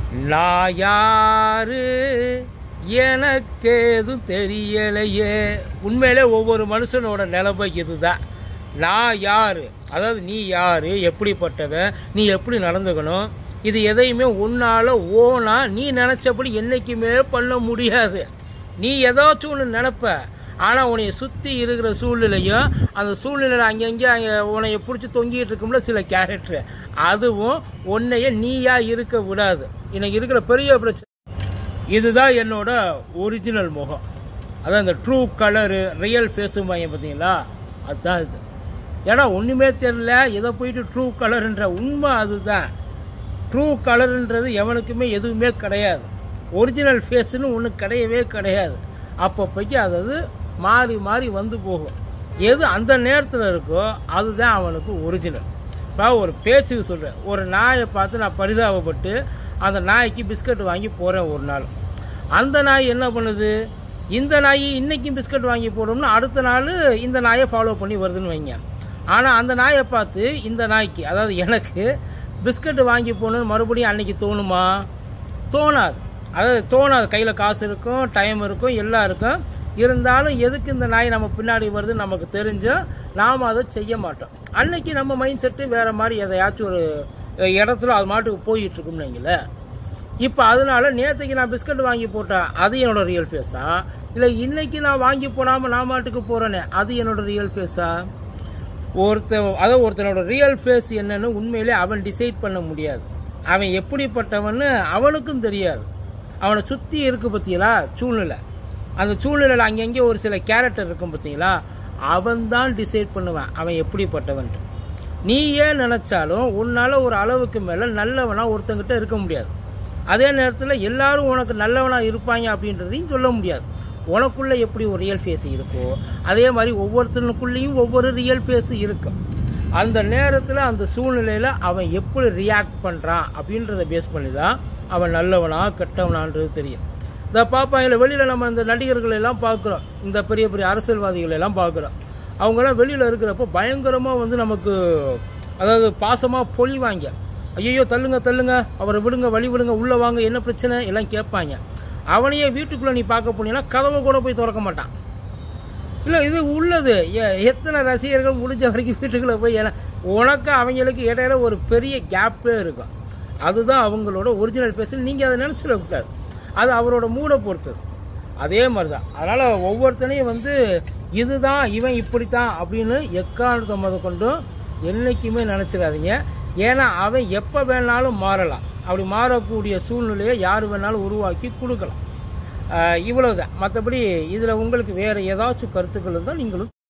நான் யாரு எனக்கேதும் தெரியலையே. உண்மையிலே ஒவ்வொரு மனுஷனோட நிலைமை இதுதான். நான் யாரு, அதாவது நீ யாரு, எப்படிப்பட்டவன், நீ எப்படி நடந்துக்கணும், இது எதையுமே உன்னால ஓனா நீ நினைச்சபடி என்னைக்குமே பண்ண முடியாது. நீ ஏதாச்சும் ஒன்று நினைப்ப, ஆனால் உன்னைய சுற்றி இருக்கிற சூழ்நிலையும் அந்த சூழ்நிலையில் அங்கங்கே உன்னைய பிடிச்சி தொங்கிட்டு இருக்கும்ல சில கேரக்டர், அதுவும் உன்னைய நீயா இருக்க விடாது. இன்னைக்கு இருக்கிற பெரிய பிரச்சனை இதுதான். என்னோட ஒரிஜினல் முகம், அதான் இந்த ட்ரூ கலரு ரியல் ஃபேஸுமாங்க பார்த்தீங்களா, அதுதான் இது. ஏன்னா ஒன்றுமே தெரியல, எதை போயிட்டு ட்ரூ கலருன்ற உண்மை அதுதான். ட்ரூ கலருன்றது எவனுக்குமே எதுவுமே கிடையாது. ஒரிஜினல் ஃபேஸ்ன்னு ஒன்று கிடையவே கிடையாது. அப்பப்போக்கி அதாவது மாறி மாறி வந்து போகும். எது அந்த நேரத்தில் இருக்கோ அதுதான் அவனுக்கு ஒரிஜினல். இப்போ ஒரு பேச்சுக்கு சொல்கிறேன், ஒரு நாயை பார்த்து நான் பரிதாபப்பட்டு அந்த நாய்க்கு பிஸ்கட் வாங்கி போகிறேன் ஒரு நாள். அந்த நாய் என்ன பண்ணுது, இந்த நாய் இன்னைக்கும் பிஸ்கட் வாங்கி போடும்னு அடுத்த நாள் இந்த நாயை ஃபாலோ பண்ணி வருதுன்னு வைங்க. ஆனால் அந்த நாயை பார்த்து இந்த நாய்க்கு, அதாவது எனக்கு பிஸ்கட் வாங்கி போகணுன்னு மறுபடியும் அன்னைக்கு தோணுமா? தோணாது. அதாவது தோணாது. கையில் காசு இருக்கும், டைம் இருக்கும், எல்லாம் இருக்கும். இருந்தாலும் எதுக்கு இந்த நாய் நம்ம பின்னாடி வருதுன்னு நமக்கு தெரிஞ்சும் நாம் அதை செய்ய மாட்டோம். அன்னைக்கு நம்ம மைண்ட் செட்டு வேறு மாதிரி எதையாச்சும் ஒரு இடத்துல அது மாட்டுக்கு போயிட்டு இருக்கும்னு வைங்களேன். இப்போ அதனால நேற்றுக்கு நான் பிஸ்கட் வாங்கி போட்டேன், அது என்னோட ரியல் ஃபேஸா? இல்லை இன்னைக்கு நான் வாங்கி போடாமல் நான் மாட்டுக்கு போகிறேனே, அது என்னோட ரியல் ஃபேஸா? ஒருத்தனோட ரியல் ஃபேஸ் என்னன்னு உண்மையிலே அவன் டிசைட் பண்ண முடியாது. அவன் எப்படிப்பட்டவன்னு அவனுக்கும் தெரியாது. அவனை சுற்றி இருக்கு பார்த்தீங்களா சூழ்நிலை, அந்த சூழ்நிலையில் அங்கங்கே ஒரு சில கேரக்டர் இருக்கும் பார்த்தீங்களா, அவன் தான் டிசைட் பண்ணுவான் அவன் எப்படிப்பட்டவன்ட்டு. நீ ஏன் நினைச்சாலும் உன்னால ஒரு அளவுக்கு மேலே நல்லவனா ஒருத்தங்கிட்ட இருக்க முடியாது. அதே நேரத்தில் எல்லாரும் உனக்கு நல்லவனா இருப்பாங்க அப்படின்றதையும் சொல்ல முடியாது. உனக்குள்ள எப்படி ஒரு ரியல் ஃபேஸ் இருக்கோ அதே மாதிரி ஒவ்வொருத்தனுக்குள்ளேயும் ஒவ்வொரு ரியல் ஃபேஸ் இருக்கும். அந்த நேரத்தில் அந்த சூழ்நிலையில் அவன் எப்படி ரியாக்ட் பண்ணுறான் அப்படின்றத பேஸ் பண்ணி தான் அவன் நல்லவனா கெட்டவனான்றது தெரியும். இந்த பார்ப்பாங்க வெளியில் நம்ம இந்த நடிகர்கள் எல்லாம் பார்க்குறோம், இந்த பெரிய பெரிய அரசியல்வாதிகள் எல்லாம் பார்க்குறோம். அவங்களாம் வெளியில் இருக்கிறப்போ பயங்கரமாக வந்து நமக்கு அதாவது பாசமாக பொழிவாங்க. ஐயோ தள்ளுங்க தள்ளுங்க, அவரை விடுங்க, வழி விடுங்க, உள்ளே வாங்க, என்ன பிரச்சனை எல்லாம் கேட்பாங்க. அவனையே வீட்டுக்குள்ளே நீ பார்க்க போனீங்கன்னா கதவை கூட போய் திறக்க மாட்டான். இல்லை இது உள்ளது. எத்தனை ரசிகர்கள் முடிஞ்ச வரைக்கும் வீட்டுக்குள்ளே போய், ஏன்னா உனக்கு அவங்களுக்கு இடையில ஒரு பெரிய கேப்பே இருக்கும். அதுதான் அவங்களோட ஒரிஜினல் பேச. நீங்கள் அதை நினச்சிடக்கூடாது, அது அவரோட மூடை பொறுத்தது. அதே மாதிரி தான். அதனால் ஒவ்வொருத்தனையும் வந்து இதுதான் இவன் இப்படித்தான் அப்படின்னு எக்காரணத்தை முத கொண்டும் என்றைக்குமே நினச்சிடாதீங்க. ஏன்னா அவன் எப்போ வேணாலும் மாறலாம். அப்படி மாறக்கூடிய சூழ்நிலையை யார் வேணாலும் உருவாக்கி கொடுக்கலாம். இவ்வளவுதான். மற்றபடி இதில் உங்களுக்கு வேறு ஏதாச்சும் கருத்துக்கள் இருந்தால் நீங்களும்